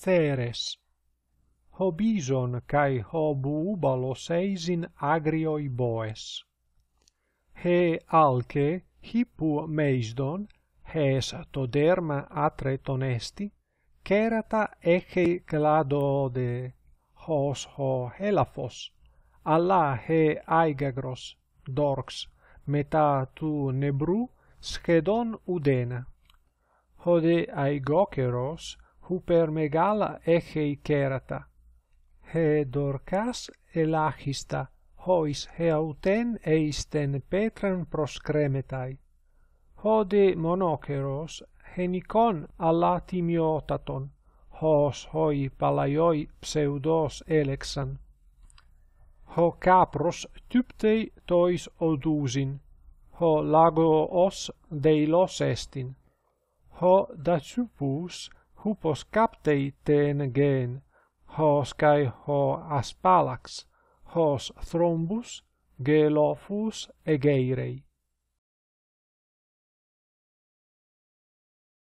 Θῆρες. Ο βίσων καὶ ο βούβαλος εἰσιν ἄγριοι βόες. άλκη ἵππου μείζων, το δέρμα άτρητόν ἐστι, κέρατα ἔχει κλαδώδη, ο ἔλαφος, ἀλλά αίγαγρος, δόρξ, μετὰ του νεβροῦ σχεδόν οὐδένα. Ο δε αἰγόκερως ὑπερμεγάλα ἔχει κέρατα, δορκάς ελάχιστα, εις ութέν είστεν πέτραν προσκρέμεται. Ο δε μονόκερος γενικόν ἀλλά τιμιότατον, οι παλαιοί ψευδώς έλεξαν. Ο κάπρος τύπτει τοῖς ωδοῦσιν, ο λαγωός δειλός ἐστιν. Ο δα 횃ους ὕππος κάπτει τεν γέν, καὶ ο ασπάλαξ, θρόμπους, γελόφους ἐγέιροι.